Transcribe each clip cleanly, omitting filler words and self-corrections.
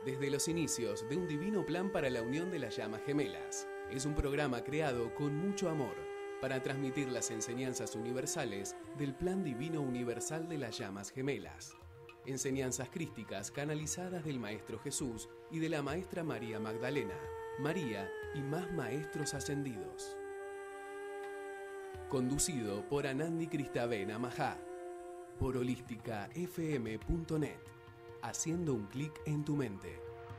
Desde los inicios de un divino plan para la unión de las llamas gemelas. Es un programa creado con mucho amor para transmitir las enseñanzas universales del plan divino universal de las llamas gemelas. Enseñanzas crísticas canalizadas del Maestro Jesús y de la Maestra María Magdalena, María y más maestros ascendidos. Conducido por Anandi Cristavena Mahá, por holísticafm.net, haciendo un clic en tu mente.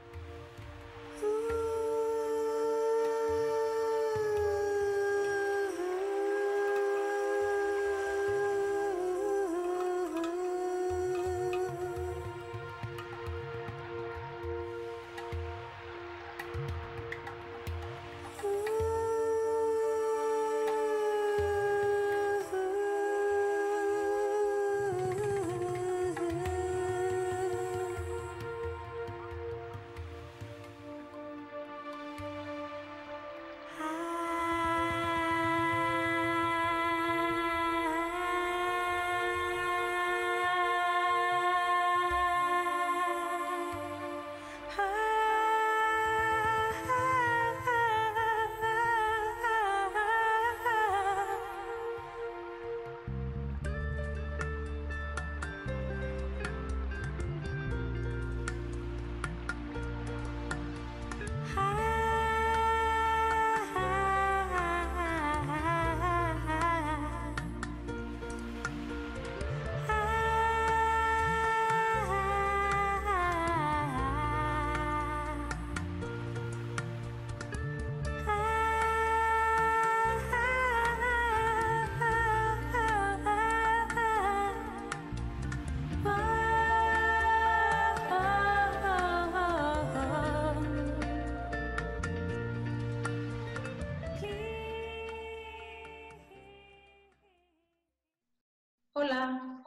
Hola,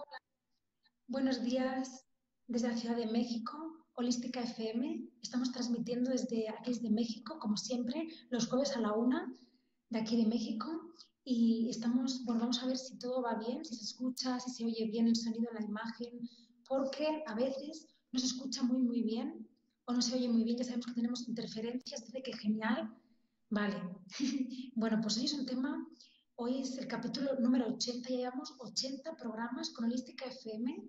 buenos días desde la Ciudad de México, Holística FM. Estamos transmitiendo desde aquí, desde México, como siempre, los jueves a la 1 de aquí de México. Y vamos a ver si todo va bien, si se escucha, si se oye bien el sonido, la imagen, porque a veces no se escucha muy bien o no se oye muy bien. Ya sabemos que tenemos interferencias, dice que genial. Vale. Bueno, pues hoy es un tema. Hoy es el capítulo número 80, ya llevamos 80 programas con Holística FM,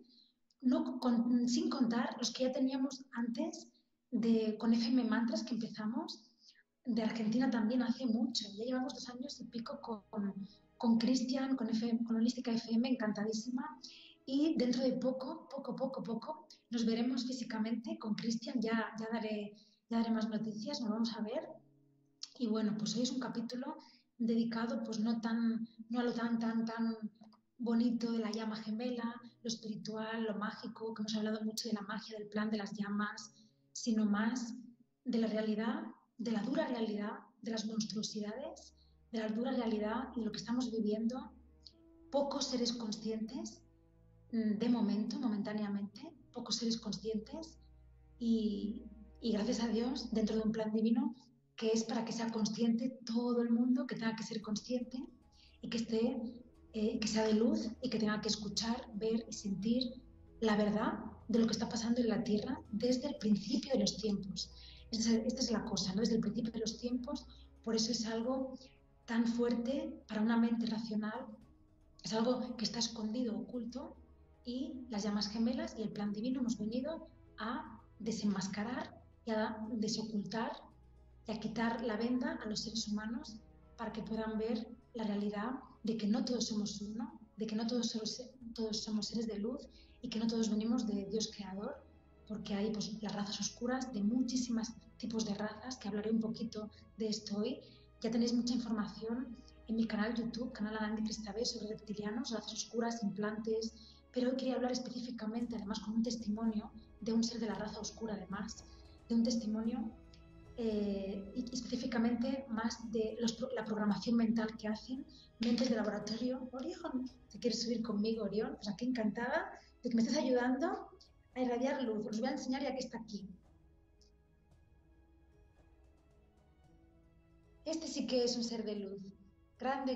sin contar los que ya teníamos antes con FM Mantras que empezamos, de Argentina también hace mucho. Ya llevamos 2 años y pico con Cristian, con Holística FM, encantadísima. Y dentro de poco, nos veremos físicamente con Cristian, ya daré más noticias, nos vamos a ver. Y bueno, pues hoy es un capítulo dedicado pues no a lo tan bonito de la llama gemela, lo espiritual, lo mágico, que hemos hablado mucho de la magia, del plan de las llamas, sino más de la realidad, de la dura realidad, de las monstruosidades, de la dura realidad y de lo que estamos viviendo. Pocos seres conscientes, momentáneamente, pocos seres conscientes y gracias a Dios, dentro de un plan divino, que es para que sea consciente todo el mundo, que tenga que ser consciente y que sea de luz y que tenga que escuchar, ver y sentir la verdad de lo que está pasando en la Tierra desde el principio de los tiempos. Esta es la cosa, ¿no? Desde el principio de los tiempos, por eso es algo tan fuerte para una mente racional, es algo que está escondido, oculto, y las llamas gemelas y el plan divino hemos venido a desenmascarar y a desocultar y a quitar la venda a los seres humanos para que puedan ver la realidad de que no todos somos uno, de que no todos somos seres de luz y que no todos venimos de Dios creador, porque hay pues, las razas oscuras, de muchísimos tipos de razas, que hablaré un poquito de esto hoy. Ya tenéis mucha información en mi canal YouTube, canal Anandi Cristavena, sobre reptilianos, razas oscuras, implantes, pero hoy quería hablar específicamente, además con un testimonio de un ser de la raza oscura, además, de un testimonio y específicamente más de la programación mental que hacen mentes de laboratorio. Orión, ¿te quieres subir conmigo, Orión? Pues aquí encantada de que me estés ayudando a irradiar luz. Os voy a enseñar ya que está aquí. Este sí que es un ser de luz, grande,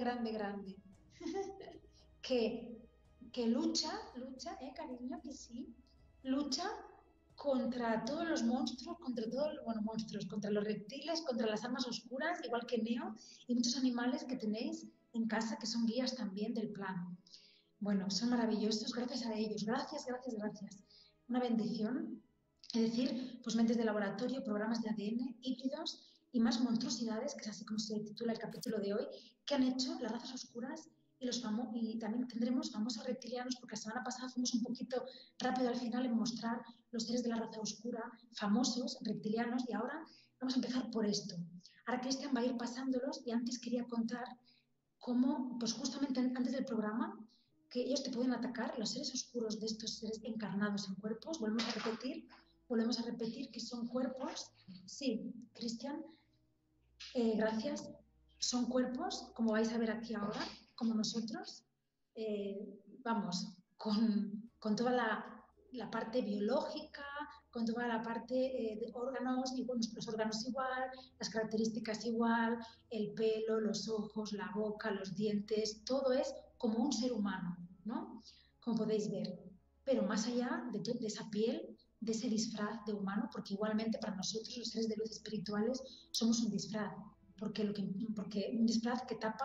que lucha, cariño, que sí, lucha contra todos los monstruos, contra todos, bueno, monstruos, contra los reptiles, contra las almas oscuras, igual que Neo, y muchos animales que tenéis en casa que son guías también del plan. Bueno, son maravillosos, gracias a ellos, gracias, gracias, gracias. Una bendición. Es decir, pues mentes de laboratorio, programas de ADN, híbridos y más monstruosidades, que es así como se titula el capítulo de hoy, que han hecho las razas oscuras y también tendremos famosos reptilianos, porque la semana pasada fuimos un poquito rápido al final en mostrar los seres de la raza oscura, famosos, reptilianos, y ahora vamos a empezar por esto. Ahora Cristian va a ir pasándolos y antes quería contar cómo, pues justamente antes del programa, que ellos te pueden atacar, los seres oscuros de estos seres encarnados en cuerpos, volvemos a repetir que son cuerpos, sí, Cristian, gracias, son cuerpos, como vais a ver aquí ahora, como nosotros, vamos, con toda la parte biológica, con toda la parte de órganos, y bueno, los órganos igual, las características igual, el pelo, los ojos, la boca, los dientes, todo es como un ser humano, ¿no? Como podéis ver. Pero más allá de esa piel, de ese disfraz de humano, porque igualmente para nosotros los seres de luz espirituales somos un disfraz, porque un disfraz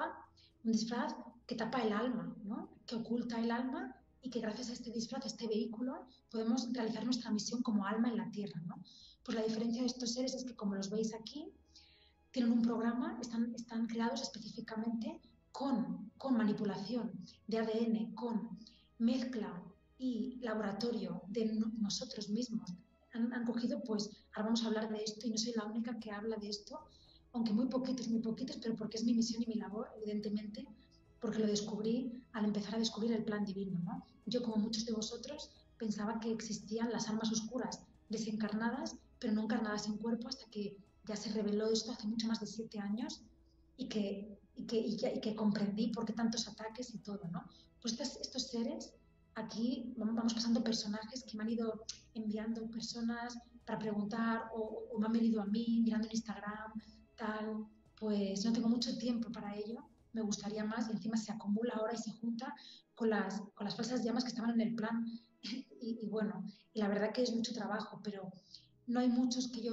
que tapa el alma, ¿no? Que oculta el alma y que gracias a este disfraz, a este vehículo, podemos realizar nuestra misión como alma en la tierra, ¿no? Pues la diferencia de estos seres es que, como los veis aquí, tienen un programa, están creados específicamente con manipulación de ADN, con mezcla y laboratorio de nosotros mismos. Han cogido, pues, ahora vamos a hablar de esto y no soy la única que habla de esto, aunque muy poquitos, pero porque es mi misión y mi labor, evidentemente, porque lo descubrí al empezar a descubrir el plan divino, ¿no? Yo, como muchos de vosotros, pensaba que existían las almas oscuras desencarnadas, pero no encarnadas en cuerpo, hasta que ya se reveló esto hace mucho más de 7 años y que comprendí por qué tantos ataques y todo, ¿no? Pues estos seres, aquí vamos pasando personajes que me han ido enviando personas para preguntar o me han venido a mí mirando en Instagram, tal, pues no tengo mucho tiempo para ello, me gustaría más, y encima se acumula ahora y se junta con las falsas llamas que estaban en el plan y bueno, y la verdad que es mucho trabajo, pero no hay muchos que yo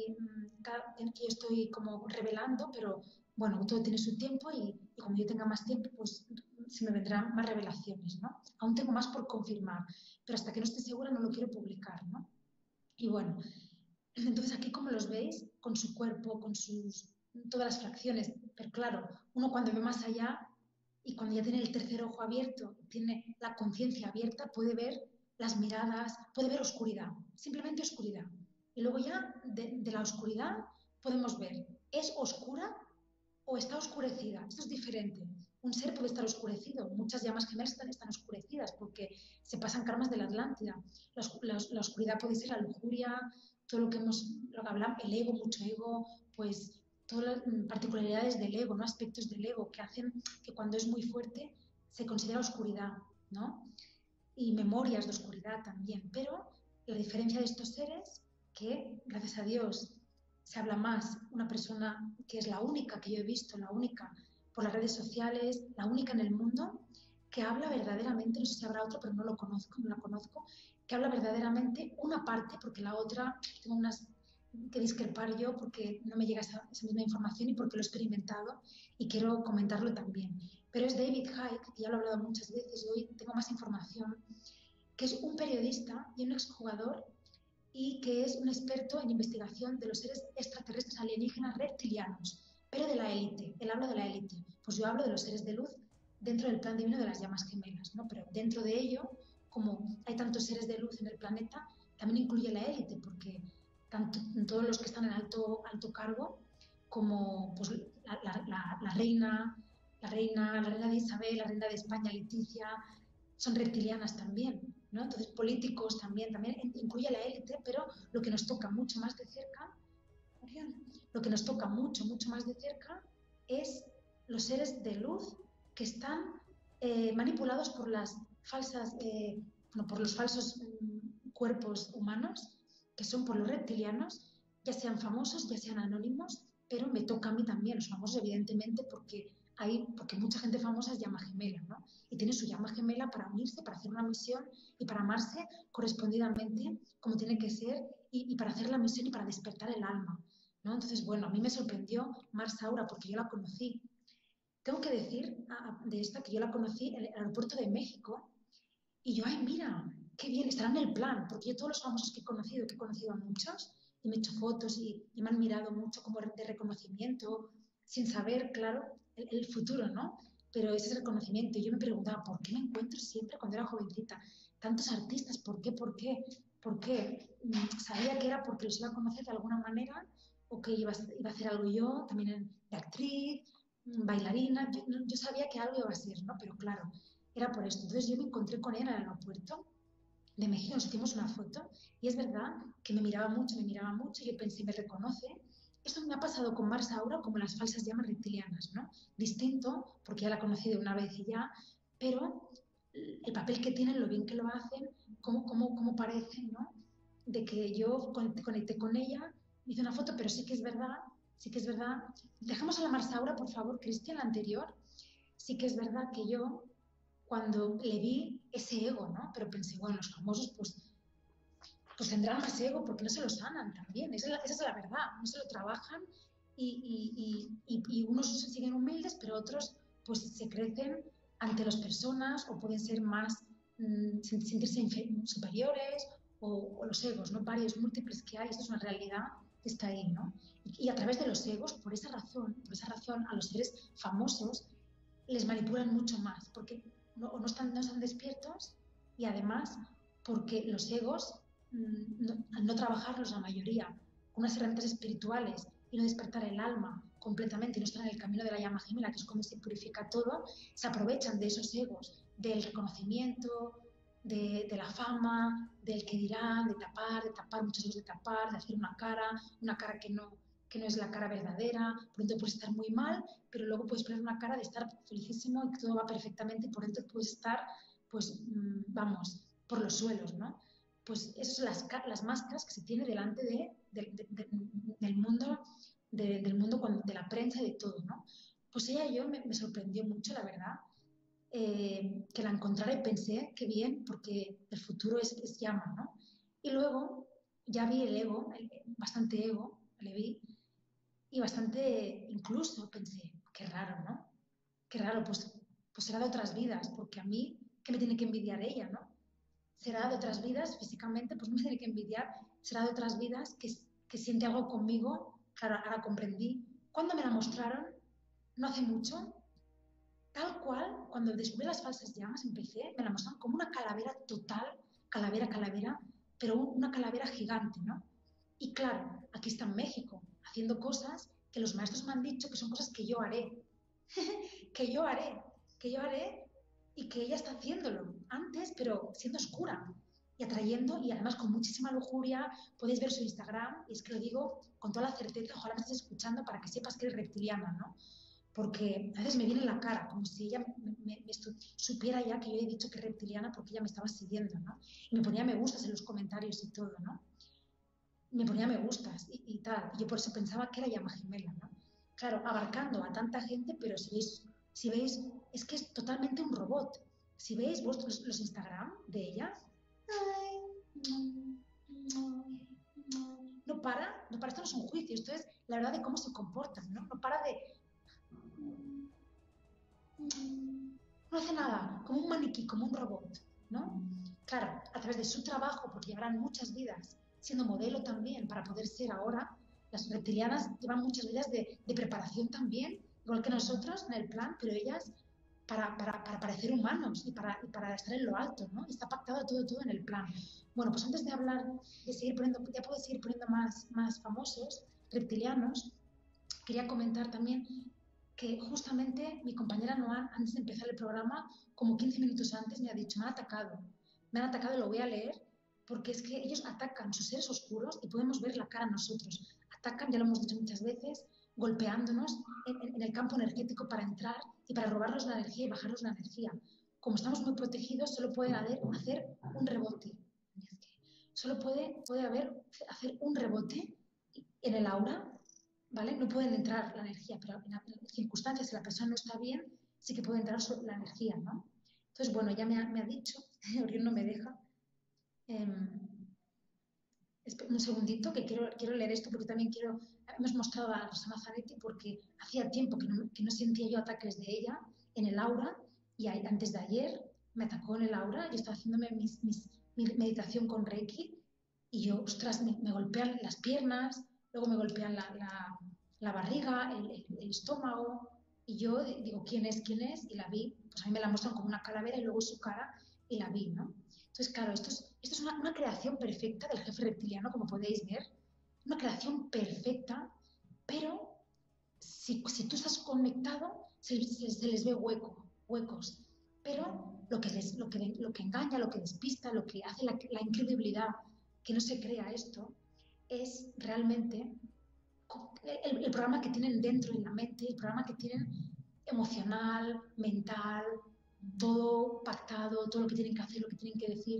estoy como revelando, pero bueno, todo tiene su tiempo y cuando yo tenga más tiempo, pues se me vendrán más revelaciones, ¿no? Aún tengo más por confirmar, pero hasta que no esté segura no lo quiero publicar, ¿no? Y bueno, entonces aquí, como los veis, con su cuerpo, con todas las fracciones, pero claro, uno cuando ve más allá y cuando ya tiene el tercer ojo abierto, tiene la conciencia abierta, puede ver las miradas, puede ver oscuridad, simplemente oscuridad. Y luego ya de la oscuridad podemos ver, ¿es oscura o está oscurecida? Esto es diferente. Un ser puede estar oscurecido, muchas llamas gemelas están oscurecidas porque se pasan karmas de la Atlántida. La oscuridad puede ser la lujuria, todo lo que hablamos, el ego, mucho ego, pues todas las particularidades del ego, ¿no? Aspectos del ego que hacen que cuando es muy fuerte se considera oscuridad, ¿no? Y memorias de oscuridad también. Pero la diferencia de estos seres, que gracias a Dios se habla más, una persona que es la única que yo he visto, la única por las redes sociales, la única en el mundo, que habla verdaderamente, no sé si habrá otro, pero no lo conozco, no la conozco, que habla verdaderamente una parte, porque la otra tengo unas que discrepar yo porque no me llega esa misma información y porque lo he experimentado y quiero comentarlo también. Pero es David Icke, que ya lo he hablado muchas veces y hoy tengo más información, que es un periodista y un exjugador y que es un experto en investigación de los seres extraterrestres alienígenas reptilianos, pero de la élite. Él habla de la élite. Pues yo hablo de los seres de luz dentro del plan divino de las llamas gemelas, ¿no? Pero dentro de ello, como hay tantos seres de luz en el planeta, también incluye la élite, porque tanto todos los que están en alto cargo, como pues, la reina, la reina de Isabel, la reina de España, Leticia, son reptilianas también, ¿no? Entonces, políticos también incluye a la élite, pero lo que nos toca mucho más de cerca, lo que nos toca mucho más de cerca es los seres de luz que están manipulados por las falsas, por los falsos cuerpos humanos, que son por los reptilianos, ya sean famosos, ya sean anónimos, pero me toca a mí también, los famosos evidentemente, porque hay, porque mucha gente famosa es llama gemela, ¿no? Y tiene su llama gemela para unirse, para hacer una misión y para amarse correspondidamente como tiene que ser y para hacer la misión y para despertar el alma, ¿no? Entonces, bueno, a mí me sorprendió Mar Saura porque yo la conocí. Tengo que decir de esta que yo la conocí en el aeropuerto de México y yo, ay, mira, qué bien, estará en el plan, porque yo todos los famosos que he conocido a muchos, y me he hecho fotos y me han mirado mucho como de reconocimiento, sin saber, claro, el futuro, ¿no? Pero ese es el reconocimiento. Y yo me preguntaba, ¿por qué me encuentro siempre cuando era jovencita? Tantos artistas, ¿por qué? ¿Por qué? ¿Por qué? Sabía que era porque los iba a conocer de alguna manera o que iba a hacer algo yo, también de actriz, bailarina. Yo sabía que algo iba a ser, ¿no? Pero claro, era por esto. Entonces yo me encontré con él en el aeropuerto de México, nos hicimos una foto y es verdad que me miraba mucho y yo pensé, me reconoce. Esto me ha pasado con Mars Aura como las falsas llamas reptilianas, ¿no? Distinto, porque ya la conocí de una vez y ya, pero el papel que tienen, lo bien que lo hacen, cómo parecen, ¿no? De que yo conecté con ella, hice una foto, pero sí que es verdad, sí que es verdad. Dejamos a la Mars Aura, por favor, Cristian, la anterior. Sí que es verdad que yo cuando le vi ese ego, ¿no? Pero pensé, bueno, los famosos pues tendrán más ego porque no se lo sanan también, esa es la verdad, no se lo trabajan y unos se siguen humildes, pero otros pues se crecen ante las personas o pueden ser más, sentirse superiores o los egos, ¿no? Varios, múltiples que hay, esto es una realidad que está ahí, ¿no? Y a través de los egos, por esa razón, a los seres famosos les manipulan mucho más, porque no están despiertos y además porque los egos, al no trabajarlos la mayoría con unas herramientas espirituales y no despertar el alma completamente y no estar en el camino de la llama gemela, que es como se purifica todo, se aprovechan de esos egos, del reconocimiento, de la fama, del que dirán, de tapar, muchos egos de tapar, de hacer una cara que no es la cara verdadera, por dentro puedes estar muy mal, pero luego puedes poner una cara de estar felicísimo y que todo va perfectamente y por dentro puedes estar, pues, vamos, por los suelos, ¿no? Pues esas son las máscaras que se tiene delante del mundo, del mundo de la prensa y de todo, ¿no? Pues ella y yo me sorprendió mucho, la verdad, que la encontrara y pensé, qué bien, porque el futuro es llama, ¿no? Y luego ya vi el ego, bastante ego, le vi, y bastante incluso pensé, qué raro, ¿no? Qué raro, pues será de otras vidas, porque a mí, ¿qué me tiene que envidiar ella, no? Será de otras vidas, físicamente, pues no me tiene que envidiar, será de otras vidas que siente algo conmigo, claro, ahora comprendí. ¿Cuándo me la mostraron? No hace mucho, tal cual, cuando descubrí las falsas llamas, empecé, me la mostraron como una calavera total, calavera, pero una calavera gigante, ¿no? Y claro, aquí está en México, haciendo cosas que los maestros me han dicho que son cosas que yo haré, que yo haré, que yo haré y que ella está haciéndolo antes, pero siendo oscura y atrayendo y además con muchísima lujuria. Podéis ver su Instagram y es que lo digo con toda la certeza, ojalá me estés escuchando para que sepas que eres reptiliana, ¿no? Porque a veces me viene en la cara, como si ella supiera ya que yo he dicho que es reptiliana porque ella me estaba siguiendo, ¿no? Y me ponía me gustas en los comentarios y todo, ¿no? Me ponía me gustas y tal. Y yo por eso pensaba que era llama gemela, ¿no? Claro, abarcando a tanta gente, pero si veis, es que es totalmente un robot. Si veis vos los Instagram de ella, no para, esto no es un juicio, esto es la verdad de cómo se comportan, ¿no? No para de... No hace nada, como un maniquí, como un robot, ¿no? Claro, a través de su trabajo, porque llevarán muchas vidas siendo modelo también para poder ser ahora, las reptilianas llevan muchas vidas de preparación también, igual que nosotros en el plan, pero ellas para parecer humanos y para estar en lo alto, ¿no? Está pactado todo en el plan. Bueno, pues antes de hablar, de seguir poniendo, ya puedo seguir poniendo más famosos, reptilianos, quería comentar también que justamente mi compañera Noan, antes de empezar el programa, como 15 minutos antes, me ha dicho, me han atacado y lo voy a leer, porque es que ellos atacan sus seres oscuros y podemos ver la cara nosotros. Atacan, ya lo hemos dicho muchas veces, golpeándonos en el campo energético para entrar y para robarnos la energía y bajarnos la energía. Como estamos muy protegidos, solo pueden hacer un rebote. Solo puede hacer un rebote en el aura ¿vale? No pueden entrar la energía, pero en las circunstancias, si la persona no está bien, sí que puede entrar la energía, ¿no? Entonces, bueno, ya me ha dicho, Orión no me deja. Un segundito, que quiero leer esto porque también hemos mostrado a Rosana Zanetti porque hacía tiempo que no sentía yo ataques de ella en el aura y antes de ayer me atacó en el aura, yo estaba haciéndome mi meditación con Reiki y yo, ostras, me golpean las piernas, luego me golpean la barriga, el estómago y yo digo, ¿quién es? ¿Quién es? Y la vi, pues a mí me la muestran como una calavera y luego su cara y la vi, ¿no? Entonces, claro, esto es una creación perfecta del jefe reptiliano, como podéis ver, una creación perfecta, pero si tú estás conectado, se les ve huecos, pero lo que engaña, lo que despista, lo que hace la incredibilidad que no se crea esto, es realmente el programa que tienen dentro en la mente, el programa que tienen emocional, mental, todo pactado, todo lo que tienen que hacer, lo que tienen que decir.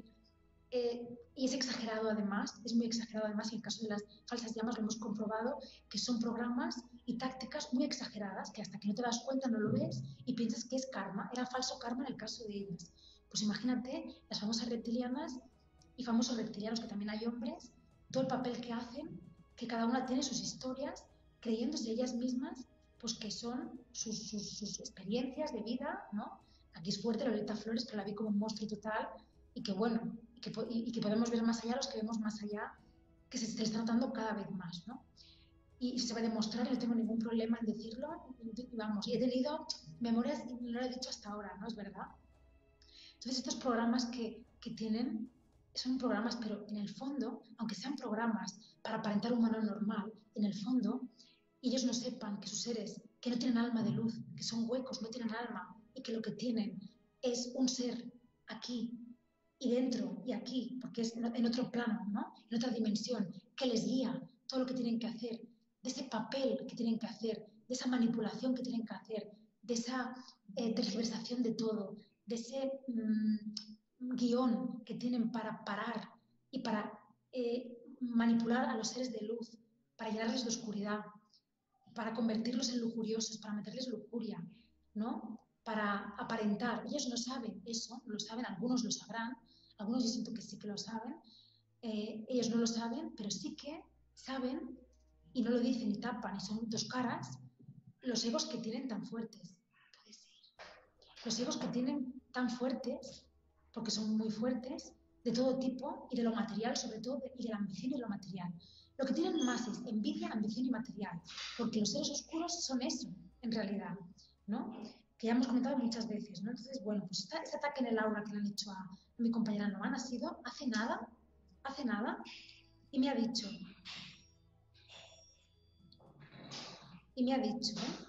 Y es exagerado además, es muy exagerado además, y en el caso de las falsas llamas lo hemos comprobado, que son programas y tácticas muy exageradas, que hasta que no te das cuenta no lo ves y piensas que es karma, era falso karma en el caso de ellas. Pues imagínate las famosas reptilianas y famosos reptilianos, que también hay hombres, todo el papel que hacen, que cada una tiene sus historias, creyéndose ellas mismas, pues que son sus experiencias de vida, ¿no? Aquí es fuerte Lolita Flores, pero la vi como un monstruo total, y que bueno, y que podemos ver más allá, los que vemos más allá, que se está notando cada vez más, ¿no? Y se va a demostrar, no tengo ningún problema en decirlo, vamos, y he tenido memorias, no lo he dicho hasta ahora, ¿no? Es verdad. Entonces, estos programas que tienen son programas, pero en el fondo, aunque sean programas para aparentar un humano normal, en el fondo, ellos no sepan que sus seres, que no tienen alma de luz, que son huecos, no tienen alma, y que lo que tienen es un ser aquí y dentro y aquí, porque es en otro plano, ¿no? En otra dimensión, que les guía todo lo que tienen que hacer, de ese papel que tienen que hacer, de esa manipulación que tienen que hacer, de esa tergiversación de todo, de ese guión que tienen para parar y para manipular a los seres de luz, para llenarles de oscuridad, para convertirlos en lujuriosos, para meterles lujuria, ¿no? Para aparentar. Ellos no saben eso, no lo saben, algunos lo sabrán, algunos yo siento que sí que lo saben, ellos no lo saben, pero sí que saben, y no lo dicen ni tapan, y son dos caras, los egos que tienen tan fuertes. Puede ser. Los egos que tienen tan fuertes, porque son muy fuertes, de todo tipo y de lo material sobre todo, y de la ambición y lo material. Lo que tienen más es envidia, ambición y material, porque los seres oscuros son eso, en realidad, ¿no? Que ya hemos comentado muchas veces, ¿no? Entonces, bueno, pues este ataque en el aura que le han hecho a mi compañera Noan ha sido hace nada, y me ha dicho, ¿eh?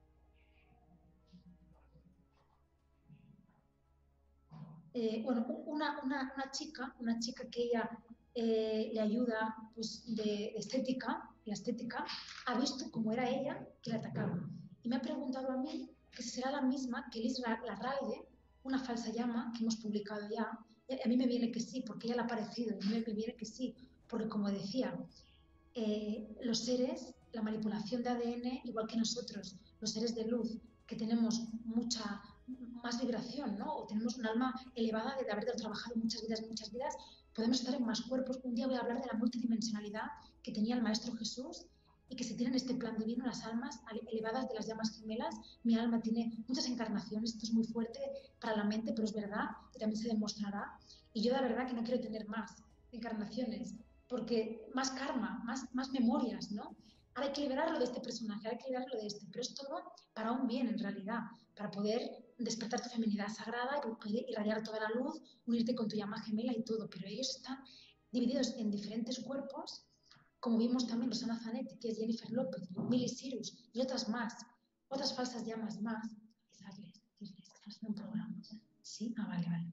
Bueno, una chica que ella le ayuda pues, de estética, la estética, ha visto cómo era ella que le atacaba. Y me ha preguntado a mí que si será la misma que Liz Larralde, una falsa llama que hemos publicado ya. Y a mí me viene que sí, porque ella le ha parecido, y a mí me viene que sí, porque como decía, los seres, la manipulación de ADN, igual que nosotros, los seres de luz, que tenemos mucha más vibración, ¿no? O tenemos un alma elevada de haber trabajado muchas vidas, podemos estar en más cuerpos. Un día voy a hablar de la multidimensionalidad que tenía el Maestro Jesús y que se tiene en este plan divino las almas elevadas de las llamas gemelas. Mi alma tiene muchas encarnaciones, esto es muy fuerte para la mente, pero es verdad, que también se demostrará. Y yo de verdad que no quiero tener más encarnaciones, porque más karma, más memorias, ¿no? Ahora hay que liberarlo de este personaje, ahora hay que liberarlo de este, pero es todo para un bien en realidad, para poder despertar tu feminidad sagrada y poder irradiar toda la luz, unirte con tu llama gemela y todo, pero ellos están divididos en diferentes cuerpos, como vimos también Rosana Zanetti, que es Jennifer López, Miley Cyrus y otras más, otras falsas llamas más. Avisarles, decirles que están haciendo un programa. Sí, vale.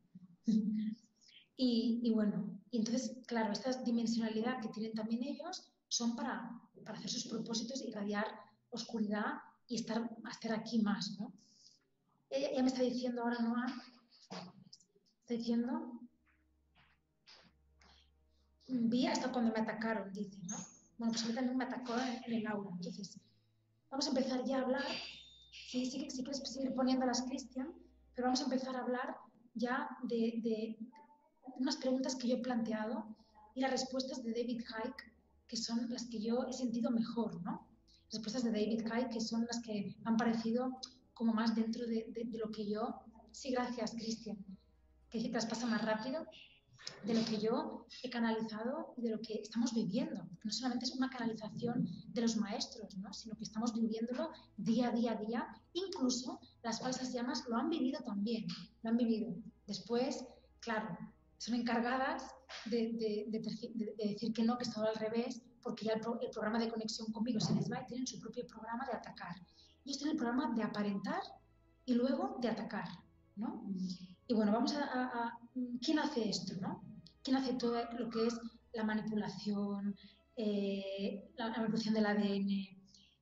Y bueno, y entonces, claro, esta dimensionalidad que tienen también ellos son para hacer sus propósitos, irradiar oscuridad y estar aquí más, ¿no? Ella me está diciendo ahora, Noa, está diciendo, vi hasta cuando me atacaron, dice, ¿no? Bueno, pues a mí también me atacó en el aula. Entonces, vamos a empezar ya a hablar. Sí, sí, sí quieres seguir poniéndolas, Cristian, pero vamos a empezar a hablar ya de unas preguntas que yo he planteado y las respuestas de David Icke, que son las que yo he sentido mejor, ¿no? Respuestas de David Icke, que son las que me han parecido como más dentro de lo que yo... Sí, gracias, Cristian. Que te las pasa más rápido de lo que yo he canalizado y de lo que estamos viviendo. No solamente es una canalización de los maestros, ¿no? Sino que estamos viviéndolo día a día a día. Incluso las falsas llamas lo han vivido también, lo han vivido. Después, claro, son encargadas de decir que no, que es todo al revés, porque ya el programa de conexión conmigo se les va y tienen su propio programa de atacar. Y yo estoy en el programa de aparentar y luego de atacar, ¿no? Y bueno, vamos ¿quién hace esto, no? ¿Quién hace todo lo que es la manipulación, la manipulación del ADN,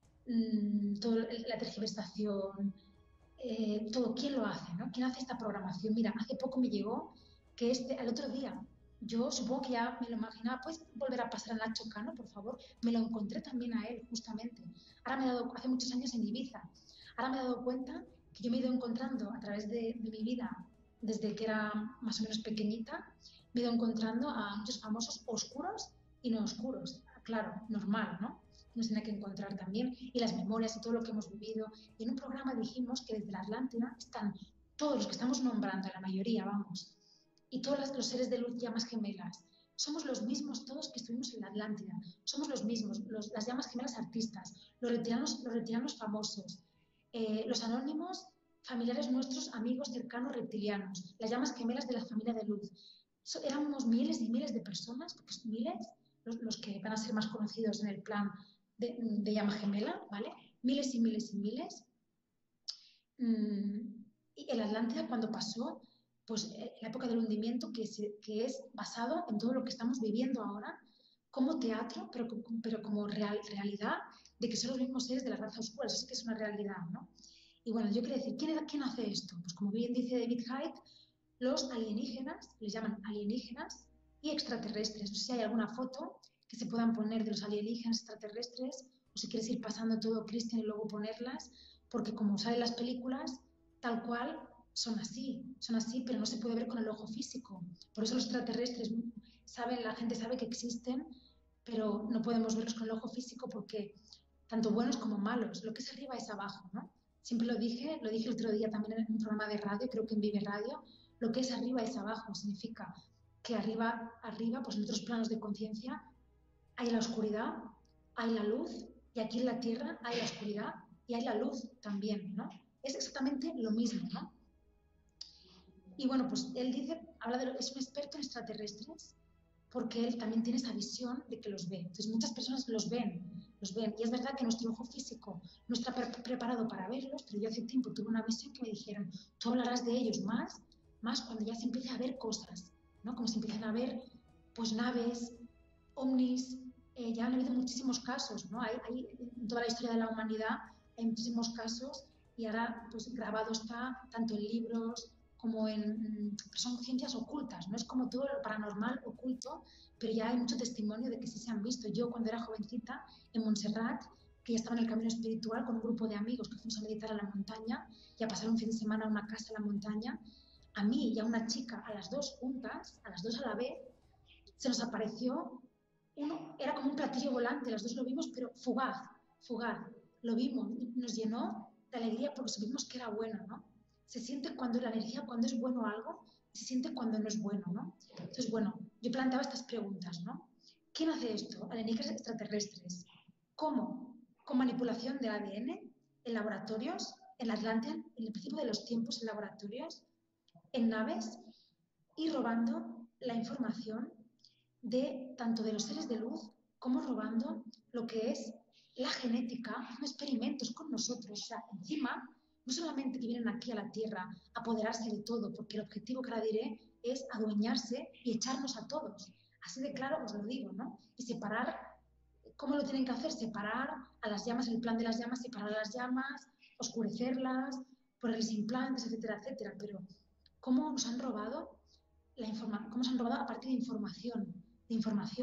la tergiversación, todo? ¿Quién lo hace, no? ¿Quién hace esta programación? Mira, hace poco me llegó que al otro día, yo supongo que ya me lo imaginaba, ¿puedes volver a pasar a Nacho Cano, por favor? Me lo encontré también a él, justamente. Ahora me he dado, hace muchos años en Ibiza, ahora me he dado cuenta que yo me he ido encontrando a través de mi vida, desde que era más o menos pequeñita, me he ido encontrando a muchos famosos oscuros y no oscuros. Claro, normal, ¿no? Nos tiene que encontrar también, y las memorias y todo lo que hemos vivido. Y en un programa dijimos que desde la Atlántida están todos los que estamos nombrando, la mayoría, vamos, y todos los seres de luz, llamas gemelas. Somos los mismos todos que estuvimos en la Atlántida. Somos los mismos, las llamas gemelas artistas, los retiranos famosos, los anónimos, familiares nuestros, amigos cercanos, reptilianos, las llamas gemelas de la familia de luz. Éramos miles y miles de personas, pues miles, los que van a ser más conocidos en el plan de llama gemela, ¿vale? Miles y miles y miles. Y el Atlántida, cuando pasó, pues la época del hundimiento, que es basado en todo lo que estamos viviendo ahora, como teatro, pero como realidad de que son los mismos seres de la raza oscura. Eso sí que es una realidad, ¿no? Y bueno, yo quiero decir, ¿quién hace esto? Pues como bien dice David Icke, los alienígenas, les llaman alienígenas y extraterrestres. No sé si hay alguna foto que se puedan poner de los alienígenas extraterrestres, o si quieres ir pasando todo, Cristian, y luego ponerlas, porque como salen las películas, tal cual, son así, pero no se puede ver con el ojo físico. Por eso los extraterrestres la gente sabe que existen, pero no podemos verlos con el ojo físico porque tanto buenos como malos, lo que es arriba es abajo, ¿no? Siempre lo dije el otro día también en un programa de radio, creo que en Vive Radio, lo que es arriba es abajo, significa que arriba, pues en otros planos de conciencia hay la oscuridad, hay la luz, y aquí en la Tierra hay la oscuridad y hay la luz también, ¿no? Es exactamente lo mismo, ¿no? Y bueno, pues él dice, es un experto en extraterrestres, porque él también tiene esa visión de que los ve. Entonces muchas personas los ven. Y es verdad que nuestro ojo físico no está preparado para verlos, pero yo hace tiempo tuve una visión que me dijeron, tú hablarás de ellos más cuando ya se empiece a ver cosas, ¿no? Como se empiezan a ver, pues, naves, ovnis, ya han habido muchísimos casos, ¿no? En toda la historia de la humanidad hay muchísimos casos, y ahora pues grabado está tanto en libros como son ciencias ocultas, no es como todo lo paranormal oculto, pero ya hay mucho testimonio de que sí se han visto. Yo cuando era jovencita en Montserrat, que ya estaba en el camino espiritual con un grupo de amigos que fuimos a meditar a la montaña y a pasar un fin de semana a una casa en la montaña, a mí y a una chica, a las dos juntas, a las dos a la vez, se nos apareció uno, era como un platillo volante, los dos lo vimos, pero fugaz, lo vimos, nos llenó de alegría porque supimos que era bueno, ¿no? Se siente cuando la energía, cuando es bueno algo, y se siente cuando no es bueno, ¿no? Entonces, bueno, yo planteaba estas preguntas, ¿no? ¿Quién hace esto? Alienígenas extraterrestres. ¿Cómo? Con manipulación de ADN en laboratorios, en la Atlántida, en el principio de los tiempos en laboratorios, en naves, y robando la información tanto de los seres de luz como robando lo que es la genética, haciendo experimentos con nosotros. O sea, encima, no solamente que vienen aquí a la Tierra a apoderarse de todo, porque el objetivo que ahora diré es adueñarse y echarnos a todos. Así de claro os lo digo, ¿no? Y separar, ¿cómo lo tienen que hacer? Separar a las llamas, el plan de las llamas, separar a las llamas, oscurecerlas, ponerles implantes, etcétera, etcétera. Pero, ¿cómo nos han robado cómo nos han robado a partir de información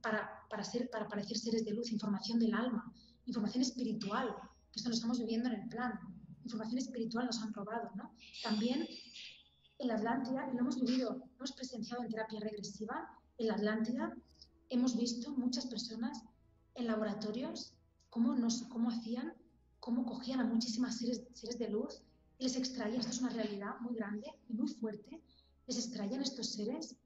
para parecer seres de luz, información del alma, información espiritual, que esto lo estamos viviendo en el plan, información espiritual nos han robado, ¿no? También en la Atlántida, y lo hemos vivido, lo hemos presenciado en terapia regresiva, en la Atlántida hemos visto muchas personas en laboratorios cómo cogían a muchísimas seres de luz y les extraían, esto es una realidad muy grande y muy fuerte, les extraían estos seres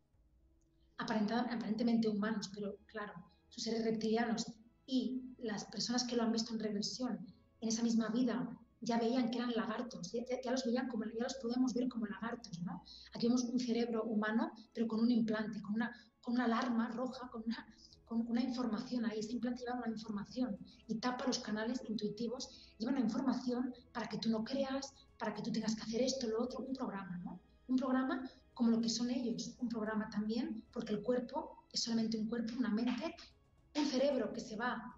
aparentemente humanos, pero claro, sus seres reptilianos, y las personas que lo han visto en regresión en esa misma vida ya veían que eran lagartos, ya los veían como, ya los podemos ver como lagartos, ¿no? Aquí vemos un cerebro humano, pero con un implante, con una alarma roja, con una información ahí. Ese implante lleva una información y tapa los canales intuitivos, lleva una información para que tú no creas, para que tú tengas que hacer esto, lo otro, un programa, ¿no? Un programa como lo que son ellos, un programa también, porque el cuerpo es solamente un cuerpo, una mente, un cerebro que se va,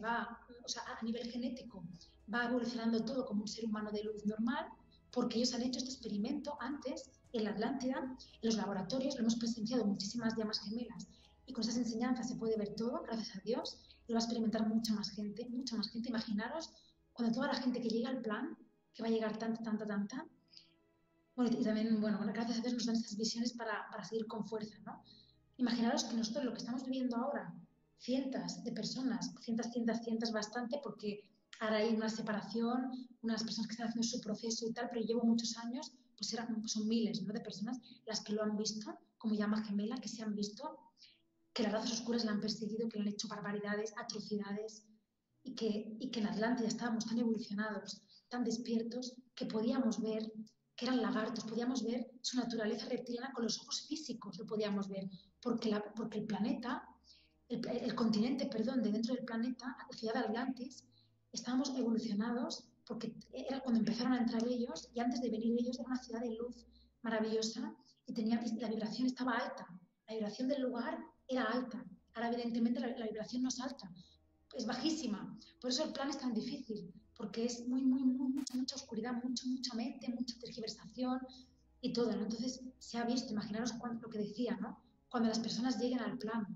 o sea, a nivel genético, va evolucionando todo como un ser humano de luz normal, porque ellos han hecho este experimento antes en la Atlántida, en los laboratorios, lo hemos presenciado muchísimas llamas gemelas, y con esas enseñanzas se puede ver todo, gracias a Dios, y lo va a experimentar mucha más gente, mucha más gente. Imaginaros cuando toda la gente que llega al plan, que va a llegar tanta, bueno, y también, bueno, gracias a Dios nos dan estas visiones para seguir con fuerza, ¿no? Imaginaros que nosotros lo que estamos viviendo ahora, cientos de personas, cientos bastante, porque ahora hay una separación, unas personas que están haciendo su proceso y tal, pero llevo muchos años, pues son miles, ¿no?, de personas las que lo han visto como llama gemela, que se han visto que las razas oscuras la han perseguido, que le han hecho barbaridades, atrocidades, y que en Atlántida estábamos tan evolucionados, tan despiertos, que podíamos ver que eran lagartos, podíamos ver su naturaleza reptiliana con los ojos físicos, lo podíamos ver, porque el planeta, el continente, perdón, de dentro del planeta, la ciudad de Atlantis, estábamos evolucionados porque era cuando empezaron a entrar ellos, y antes de venir ellos era una ciudad de luz maravillosa, y la vibración estaba alta, la vibración del lugar era alta. Ahora, evidentemente, la vibración no es alta, es bajísima. Por eso el plan es tan difícil, porque es mucha oscuridad, mucha mente, mucha tergiversación y todo, ¿no? Entonces, se ha visto, imaginaros lo que decía, ¿no? Cuando las personas lleguen al plan,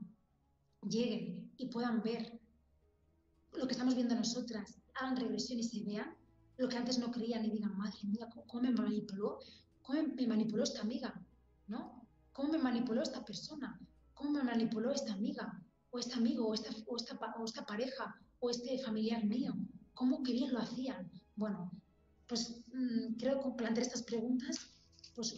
lleguen y puedan ver lo que estamos viendo nosotras, hagan regresión y se vean lo que antes no creían y digan, madre mía, ¿cómo me manipuló? ¿Cómo me manipuló esta amiga? ¿No? ¿Cómo me manipuló esta persona? ¿Cómo me manipuló esta amiga? O este amigo, o esta pareja, o este familiar mío. ¿Cómo que bien lo hacían? Bueno, pues creo que plantear estas preguntas pues,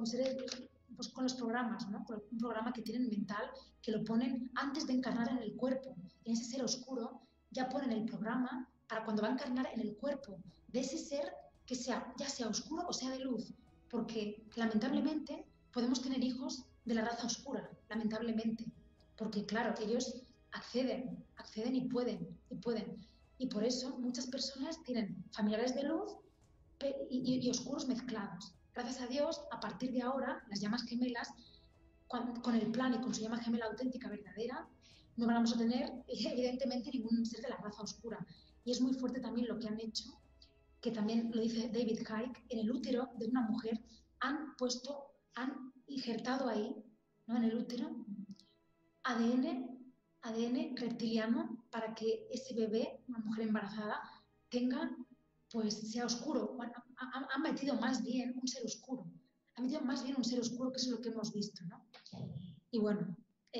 con los programas, ¿no? Con un programa que tienen mental, que lo ponen antes de encarnar en el cuerpo. En ese ser oscuro ya ponen el programa para cuando va a encarnar en el cuerpo de ese ser que ya sea oscuro o sea de luz. Porque lamentablemente podemos tener hijos de la raza oscura, lamentablemente. Porque claro, ellos acceden y pueden. Y por eso muchas personas tienen familiares de luz y oscuros mezclados. Gracias a Dios, a partir de ahora, las llamas gemelas, con el plan y con su llama gemela auténtica, verdadera, no vamos a tener, evidentemente, ningún ser de la raza oscura. Y es muy fuerte también lo que han hecho, que también lo dice David Icke, en el útero de una mujer han injertado ahí, ¿no?, en el útero, ADN reptiliano, para que ese bebé, una mujer embarazada, sea oscuro. Bueno, han metido más bien un ser oscuro. Han metido más bien un ser oscuro, que es lo que hemos visto, ¿no? Y bueno,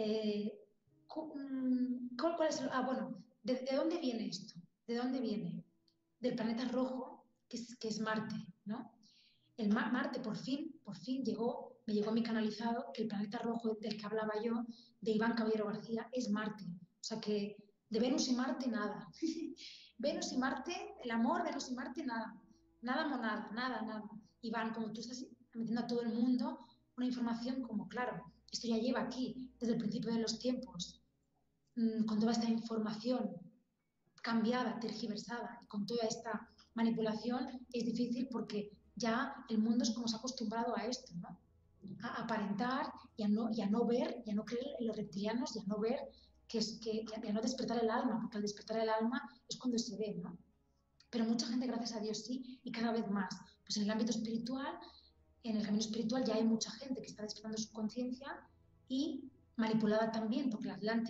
¿cuál es bueno, ¿de dónde viene esto? ¿De dónde viene? Del planeta rojo, que es Marte, ¿no? Marte por fin me llegó a mi canalizado que el planeta rojo del que hablaba yo, de Iván Caballero García, es Marte. O sea que de Venus y Marte nada. Venus y Marte, el amor, Venus y Marte nada. Nada. Iván, como tú estás metiendo a todo el mundo una información como, claro, esto ya lleva aquí desde el principio de los tiempos, con toda esta información cambiada, tergiversada, con toda esta manipulación, es difícil porque ya el mundo es como se ha acostumbrado a esto, ¿no? A aparentar y a no ver, y a no creer en los reptilianos, y a no ver y a no despertar el alma, porque al despertar el alma es cuando se ve, ¿no? Pero mucha gente, gracias a Dios, sí, y cada vez más. Pues en el ámbito espiritual, en el camino espiritual ya hay mucha gente que está despertando su conciencia y manipulada también, porque la Atlántida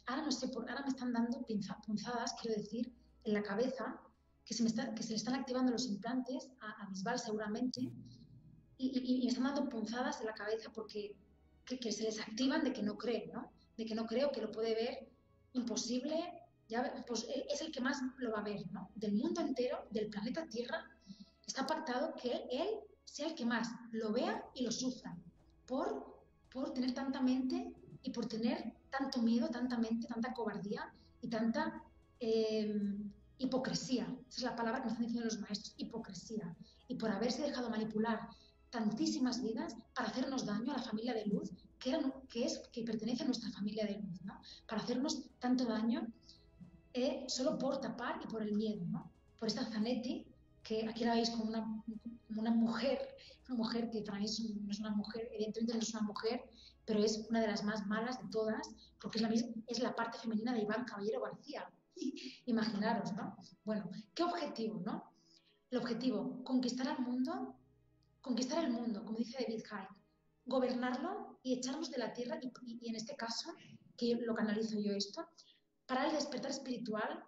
ahora no sé, ahora me están dando punzadas, quiero decir, en la cabeza, que se le están activando los implantes a Bisbal seguramente, y me están dando punzadas en la cabeza porque que se les activan de que no creen, ¿no? De que no creo, que lo puede ver imposible, ya, pues es el que más lo va a ver, ¿no? Del mundo entero, del planeta Tierra, está pactado que él sea el que más lo vea y lo sufra por tener tanta mente y por tener tanto miedo, tanta mente, tanta cobardía y tanta hipocresía. Esa es la palabra que me están diciendo los maestros, hipocresía. Y por haberse dejado manipular tantísimas vidas para hacernos daño a la familia de luz, que pertenece a nuestra familia de luz, ¿no? Para hacernos tanto daño solo por tapar y por el miedo, ¿no? Por esta Zanetti, que aquí la veis como una mujer que para mí no es una mujer, evidentemente no es una mujer, pero es una de las más malas de todas, porque es la parte femenina de Iván Caballero García. Imaginaros, ¿no? Bueno, ¿qué objetivo, no? El objetivo, conquistar el mundo, como dice David Icke, gobernarlo y echarnos de la tierra, y en este caso, que lo canalizo yo esto, para el despertar espiritual,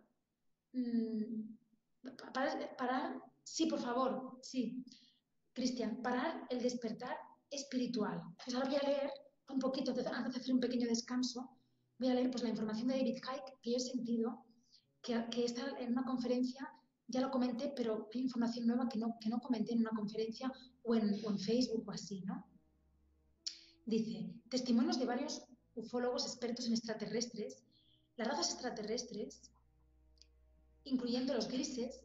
sí, por favor, sí, Cristian, parar el despertar espiritual. Pues ahora voy a leer un poquito, antes de hacer un pequeño descanso, voy a leer pues, la información de David Icke que yo he sentido, que está en una conferencia, ya lo comenté, pero hay información nueva que no comenté en una conferencia o en Facebook o así, ¿no? Dice, testimonios de varios ufólogos expertos en extraterrestres. Las razas extraterrestres, incluyendo los grises,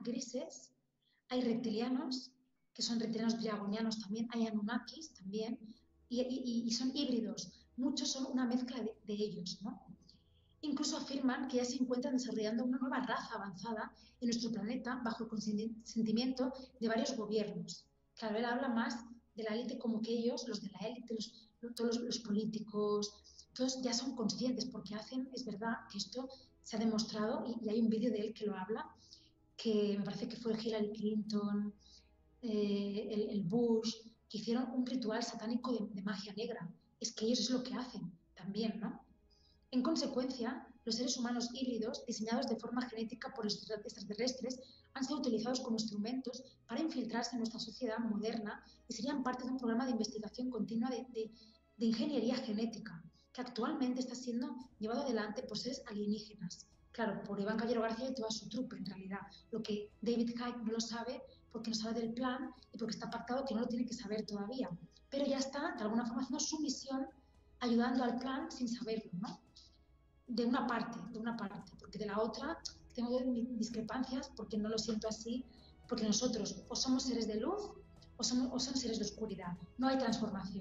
hay reptilianos, que son reptilianos dragonianos también, hay anunnakis también, y son híbridos. Muchos son una mezcla de ellos, ¿no? Incluso afirman que ya se encuentran desarrollando una nueva raza avanzada en nuestro planeta bajo el consentimiento de varios gobiernos. Claro, él habla más de la élite como que ellos, los de la élite, todos los políticos, todos ya son conscientes porque es verdad que esto se ha demostrado y hay un vídeo de él que lo habla, que me parece que fue Hillary Clinton, el Bush, que hicieron un ritual satánico de magia negra. Es que ellos es lo que hacen también, ¿no? En consecuencia, los seres humanos híbridos, diseñados de forma genética por los extraterrestres, han sido utilizados como instrumentos para infiltrarse en nuestra sociedad moderna y serían parte de un programa de investigación continua de ingeniería genética, que actualmente está siendo llevado adelante por seres alienígenas. Claro, por Iván Caballero García y toda su trupe, en realidad. Lo que David Icke no lo sabe porque no sabe del plan y porque está pactado que no lo tiene que saber todavía. Pero ya está, de alguna forma, haciendo su misión, ayudando al plan sin saberlo, ¿no? De una parte, porque de la otra tengo discrepancias porque no lo siento así, porque nosotros o somos seres de luz o son seres de oscuridad. No hay transformación,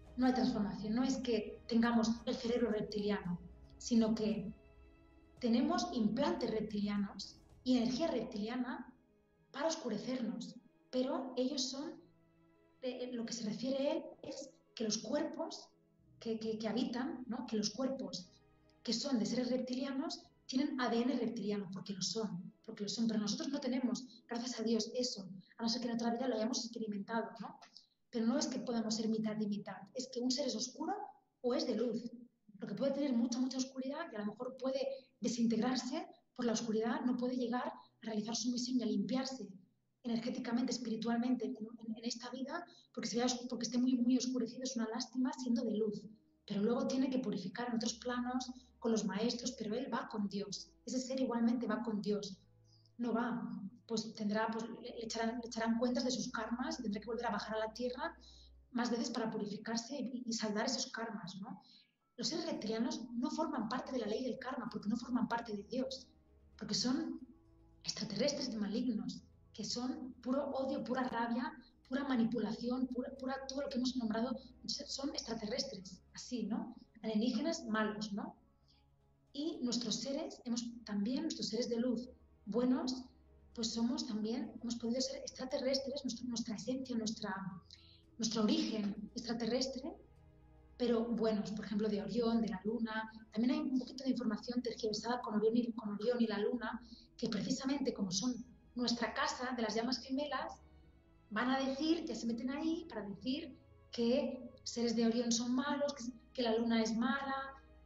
no es que tengamos el cerebro reptiliano, sino que tenemos implantes reptilianos y energía reptiliana para oscurecernos, pero ellos son, lo que se refiere él es que los cuerpos que habitan, ¿no? Que los cuerpos que son de seres reptilianos tienen ADN reptiliano, porque lo son, pero nosotros no tenemos, gracias a Dios, eso, a no ser que en otra vida lo hayamos experimentado, ¿no? Pero no es que podamos ser mitad y mitad, es que un ser es oscuro o es de luz, porque puede tener mucha oscuridad y a lo mejor puede desintegrarse por la oscuridad, no puede llegar a realizar su misión y a limpiarse energéticamente, espiritualmente en esta vida, porque esté muy oscurecido, es una lástima siendo de luz, pero luego tiene que purificar en otros planos con los maestros, pero él va con Dios, ese ser igualmente va con Dios, no va, pues le echarán cuentas de sus karmas y tendrá que volver a bajar a la tierra más veces para purificarse y saldar esos karmas, ¿no? Los seres reptilianos no forman parte de la ley del karma porque no forman parte de Dios, porque son extraterrestres de malignos, que son puro odio, pura rabia, pura manipulación, pura todo lo que hemos nombrado, son extraterrestres, así, ¿no? Alienígenas malos, ¿no? Y nuestros seres de luz buenos, pues hemos podido ser extraterrestres, nuestra esencia, nuestro origen extraterrestre, pero buenos, por ejemplo, de Orión, de la Luna. También hay un poquito de información tergiversada con Orión y la Luna, que precisamente como son nuestra casa de las llamas gemelas, van a decir, ya se meten ahí para decir que seres de Orión son malos, que la Luna es mala,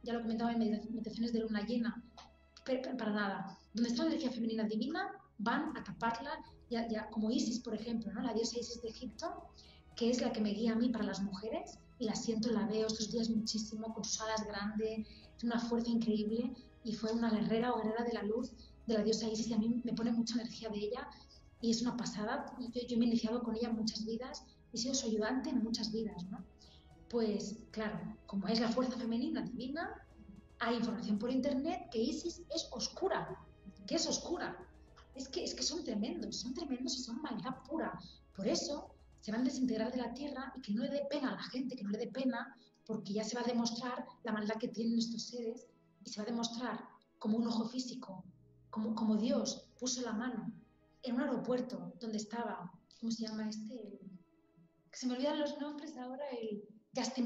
ya lo comentaba en meditaciones de luna llena, para nada. Donde está la energía femenina divina, van a taparla, ya como Isis, por ejemplo, ¿no? La diosa Isis de Egipto, que es la que me guía a mí para las mujeres, y la siento, la veo estos días muchísimo, con sus alas grandes, tiene una fuerza increíble, y fue una guerrera o guerrera de la luz de la diosa Isis, y a mí me pone mucha energía de ella, y es una pasada. Yo me he iniciado con ella en muchas vidas, he sido su ayudante en muchas vidas, ¿no? Pues claro, como es la fuerza femenina divina, hay información por internet que Isis es oscura, que es oscura. Es que son tremendos y son maldad pura. Por eso se van a desintegrar de la tierra y que no le dé pena a la gente, que no le dé pena, porque ya se va a demostrar la maldad que tienen estos seres y se va a demostrar como un ojo físico, como Dios puso la mano en un aeropuerto donde estaba, ¿cómo se llama este? Que se me olvidan los nombres ahora, el Justin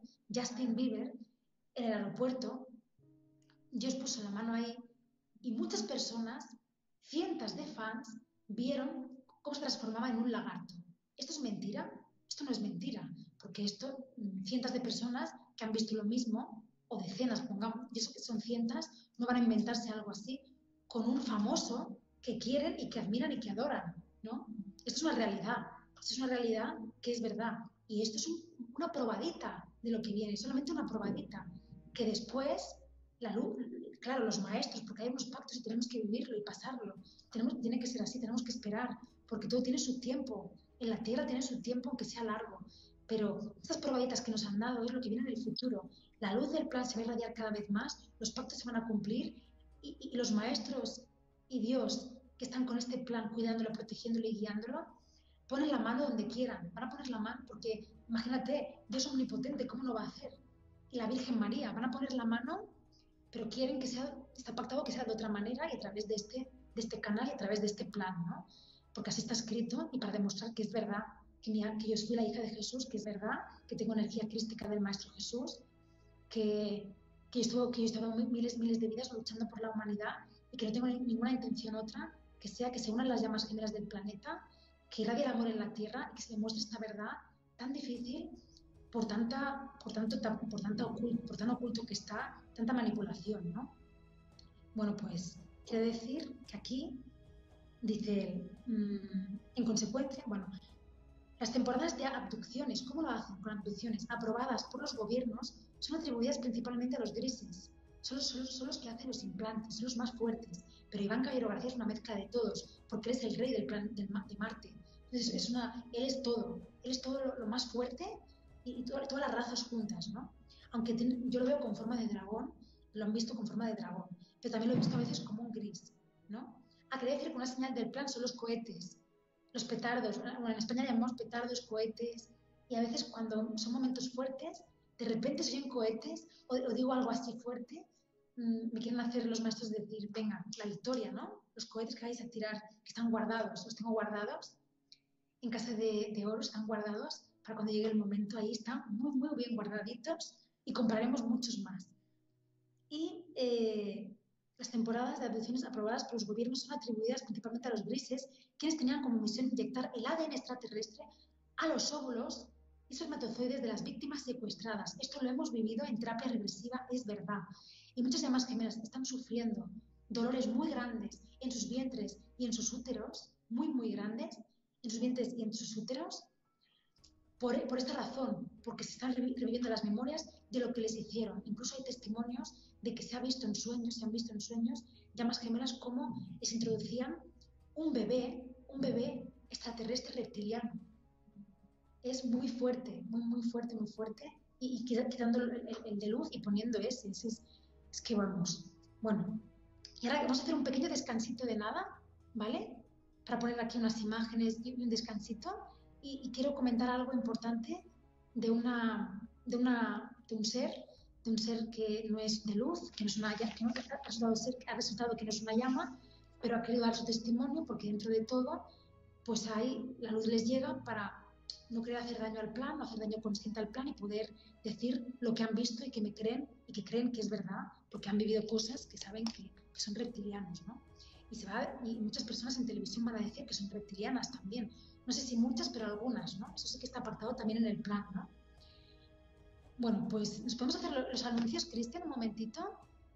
Bieber, en el aeropuerto. Dios puso la mano ahí y muchas personas, cientos de fans, vieron cómo se transformaba en un lagarto. ¿Esto es mentira? Esto no es mentira, porque esto, cientos de personas que han visto lo mismo, o decenas, pongamos, y eso que son cientos, no van a inventarse algo así con un famoso que quieren y que admiran y que adoran, ¿no? Esto es una realidad que es verdad. Y esto es una probadita de lo que viene, solamente una probadita, que después la luz, claro, los maestros, porque hay unos pactos y tenemos que vivirlo y pasarlo. Tiene que ser así, tenemos que esperar, porque todo tiene su tiempo. En la tierra tiene su tiempo, aunque sea largo. Pero estas probaditas que nos han dado es lo que viene en el futuro. La luz del plan se va a irradiar cada vez más, los pactos se van a cumplir y los maestros y Dios que están con este plan, cuidándolo, protegiéndolo y guiándolo, ponen la mano donde quieran. Van a poner la mano porque, imagínate, Dios omnipotente, ¿cómo lo va a hacer? Y la Virgen María, van a poner la mano, pero quieren que sea, está pactado que sea de otra manera y a través de este canal y a través de este plan, ¿no? Porque así está escrito y para demostrar que es verdad, que yo soy la hija de Jesús, que es verdad, que tengo energía crística del Maestro Jesús, que yo he estado miles de vidas luchando por la humanidad y que no tengo ninguna intención otra que se unan las llamas gemelas del planeta, que irradie el amor en la Tierra y que se demuestre esta verdad tan difícil por tan oculto que está, tanta manipulación, ¿no? Bueno, pues quiere decir que aquí dice él, en consecuencia, bueno, las temporadas de abducciones, ¿cómo lo hacen con abducciones? Aprobadas por los gobiernos, son atribuidas principalmente a los grises. Son los que hacen los implantes, son los más fuertes. Pero Iván Caballero García es una mezcla de todos, porque él es el rey de Marte. Entonces, él es todo lo más fuerte y todas las razas juntas, ¿no? Aunque yo lo veo con forma de dragón, lo han visto con forma de dragón, pero también lo he visto a veces como un gris, ¿no? Quería decir que una señal del plan son los cohetes, los petardos. Bueno, en España llamamos petardos, cohetes, y a veces cuando son momentos fuertes, de repente se oyen cohetes o digo algo así fuerte, me quieren hacer los maestros decir, venga, la victoria, ¿no? Los cohetes que vais a tirar, que están guardados, los tengo guardados, en casa de oro están guardados para cuando llegue el momento, ahí están muy bien guardaditos y compraremos muchos más. Y las temporadas de abducciones aprobadas por los gobiernos son atribuidas principalmente a los grises, quienes tenían como misión inyectar el ADN extraterrestre a los óvulos y espermatozoides de las víctimas secuestradas. Esto lo hemos vivido en terapia regresiva, es verdad. Y muchas llamas gemelas están sufriendo dolores muy grandes en sus vientres y en sus úteros, muy grandes, en sus vientres y en sus úteros, por esta razón, porque se están reviviendo las memorias de lo que les hicieron. Incluso hay testimonios de que se han visto en sueños, llamas gemelas, como les introducían un bebé extraterrestre reptiliano. Es muy fuerte, muy fuerte, y quitando el de luz y poniendo ese. Es que vamos. Bueno, y ahora vamos a hacer un pequeño descansito de nada, ¿vale? Para poner aquí unas imágenes y un descansito. Y quiero comentar algo importante de un ser que no es de luz, que no es una llama, que ha resultado que no es una llama, pero ha querido dar su testimonio porque dentro de todo, pues ahí la luz les llega para no querer hacer daño al plan, no hacer daño consciente al plan y poder decir lo que han visto y que me creen y que creen que es verdad, porque han vivido cosas que saben que son reptilianos, ¿no? Y muchas personas en televisión van a decir que son reptilianas también. No sé si muchas, pero algunas, ¿no? Eso sí que está apartado también en el plan, ¿no? Bueno, pues nos podemos hacer los anuncios, Cristian, un momentito.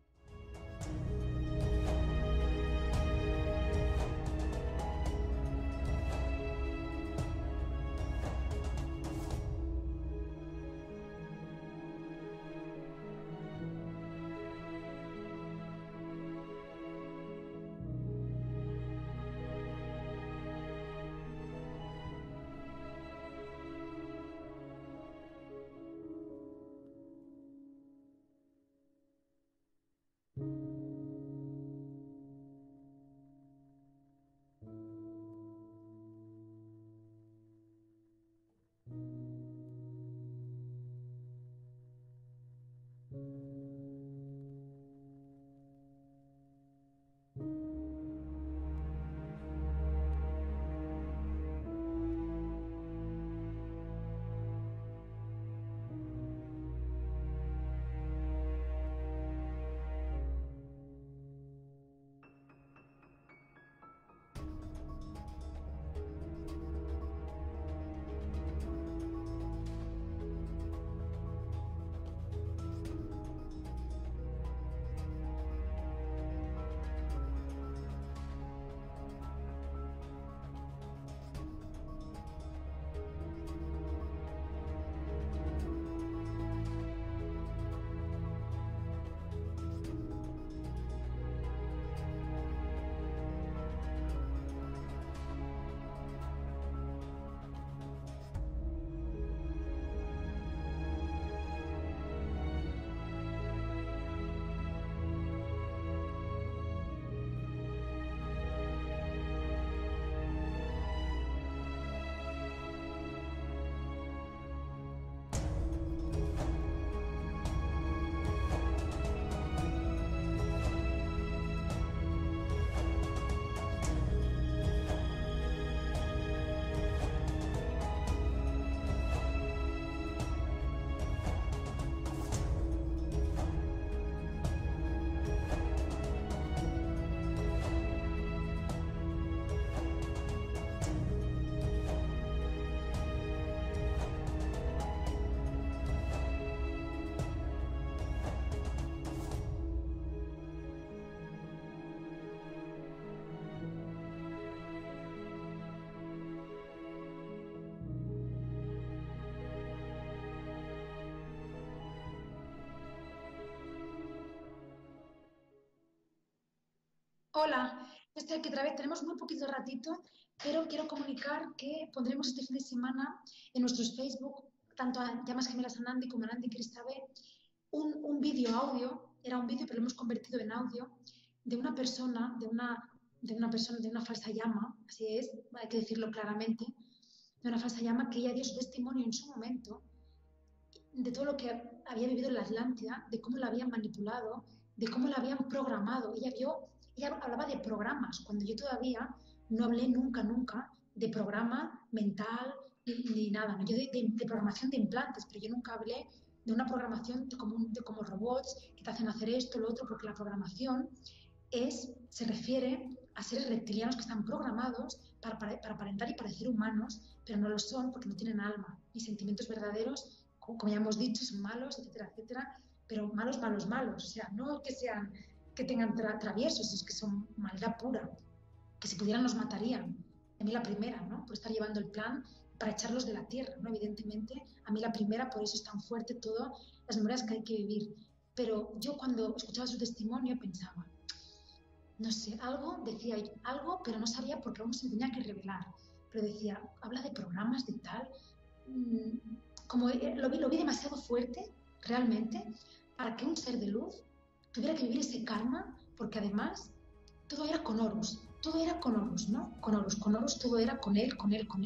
Hola, estoy aquí otra vez. Tenemos muy poquito ratito, pero quiero comunicar que pondremos este fin de semana en nuestros Facebook, tanto a Llamas Gemelas Anandi como a Anandi Cristabé, un vídeo audio. Era un vídeo, pero lo hemos convertido en audio, de una persona, de una falsa llama, así es, hay que decirlo claramente, de una falsa llama que ella dio su testimonio en su momento de todo lo que había vivido en la Atlántida, de cómo la habían manipulado, de cómo la habían programado. Ella hablaba de programas, cuando yo todavía no hablé nunca de programa mental ni nada. ¿No? Yo de programación de implantes, pero yo nunca hablé de una programación de como robots que te hacen hacer esto, lo otro, porque la programación se refiere a seres reptilianos que están programados para aparentar y parecer humanos, pero no lo son porque no tienen alma ni sentimientos verdaderos, como ya hemos dicho, son malos, etcétera, etcétera, pero malos, malos, malos. O sea, no que tengan traviesos, es que son maldad pura, que si pudieran nos matarían. A mí la primera, ¿no? Por estar llevando el plan para echarlos de la tierra, ¿no? Evidentemente, a mí la primera, por eso es tan fuerte todas las memorias que hay que vivir. Pero yo cuando escuchaba su testimonio pensaba, no sé, decía algo, pero no sabía por qué aún se tenía que revelar. Pero decía, habla de programas, de tal. Como lo vi demasiado fuerte, realmente, para que un ser de luz tuviera que vivir ese karma, porque además todo era con Horus, ¿no? Con Horus todo era con él,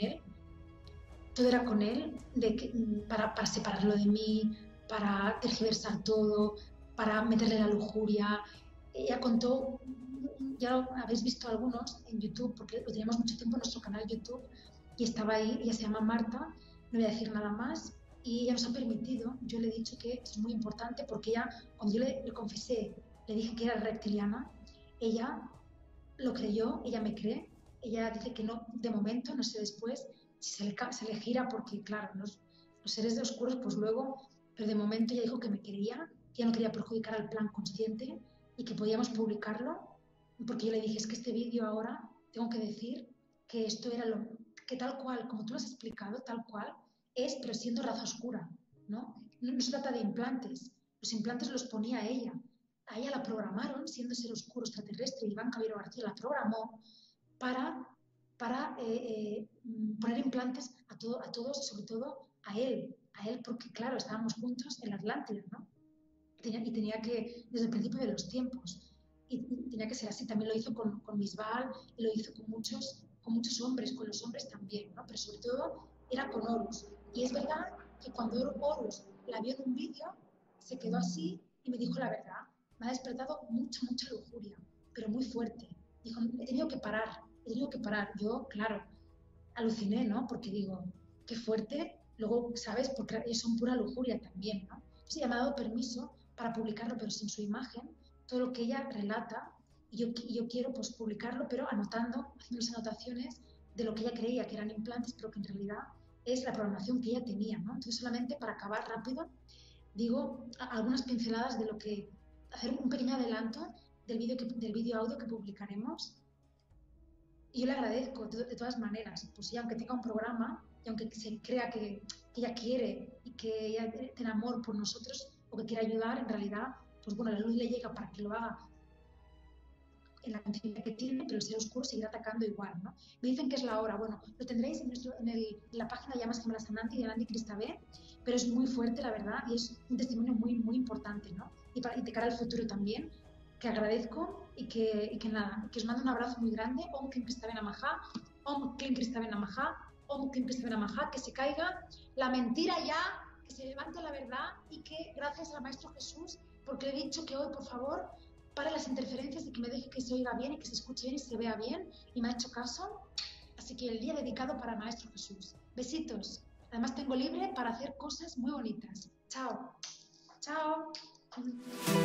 todo era con él, para separarlo de mí, para tergiversar todo, para meterle la lujuria. Ella contó, ya lo habéis visto algunos en YouTube, porque lo teníamos mucho tiempo en nuestro canal YouTube, y estaba ahí, ella se llama Marta, no voy a decir nada más, y ella nos ha permitido, yo le he dicho que es muy importante, porque ella, cuando yo le confesé, le dije que era reptiliana, ella lo creyó, ella me cree, ella dice que no, de momento, no sé después, si se le gira, porque claro, los seres de oscuros, pues luego pero de momento ella dijo que me quería, que ya no quería perjudicar al plan consciente y que podíamos publicarlo, porque yo le dije, es que este vídeo ahora tengo que decir que esto era que tal cual, como tú lo has explicado, tal cual es, pero siendo raza oscura, ¿no? No se trata de implantes, los implantes los ponía ella. A ella la programaron, siendo ser oscuro extraterrestre, Iván Caballero García la programó para poner implantes a todos, sobre todo a él, porque claro, estábamos juntos en la Atlántida, ¿no? Y tenía que, desde el principio de los tiempos, y tenía que ser así. También lo hizo con Misbal y lo hizo con muchos hombres, con los hombres también, ¿no? Pero sobre todo era con Horus. Y es verdad que cuando Horus la vio en un vídeo, se quedó así y me dijo la verdad. Me ha despertado mucha lujuria, pero muy fuerte. Dijo, he tenido que parar. Yo, claro, aluciné, ¿no? Porque digo, qué fuerte. Luego, ¿sabes? Porque son pura lujuria también, ¿no? Entonces ella me ha dado permiso para publicarlo, pero sin su imagen, todo lo que ella relata, y yo quiero pues publicarlo, pero haciendo las anotaciones de lo que ella creía que eran implantes, pero que en realidad es la programación que ella tenía, ¿no? Entonces solamente para acabar rápido, digo algunas pinceladas de lo que, hacer un pequeño adelanto del vídeo audio que publicaremos. Y yo le agradezco de todas maneras, pues ya aunque tenga un programa y aunque se crea que ella quiere y que ella tiene amor por nosotros o que quiere ayudar, en realidad, pues bueno, la luz le llega para que lo haga en la cantidad que tiene, pero el ser oscuro seguirá atacando igual, ¿no? Me dicen que es la hora. Bueno, lo tendréis en la página de Llamas Gemelas Ananti y de Ananti Cristabé, pero es muy fuerte, la verdad, y es un testimonio muy importante, ¿no? Y de cara al futuro también, que agradezco y que nada, que os mando un abrazo muy grande. Om Klim Cristabé Namaha, Om Klim Cristabé Namaha, Om Klim Cristabé Namaha, que se caiga la mentira ya, que se levante la verdad y que gracias al Maestro Jesús, porque le he dicho que hoy, por favor, pare las interferencias y que me deje que se oiga bien y que se escuche bien y se vea bien, y me ha hecho caso. Así que el día dedicado para Maestro Jesús. Besitos. Además tengo libre para hacer cosas muy bonitas. Chao. Chao.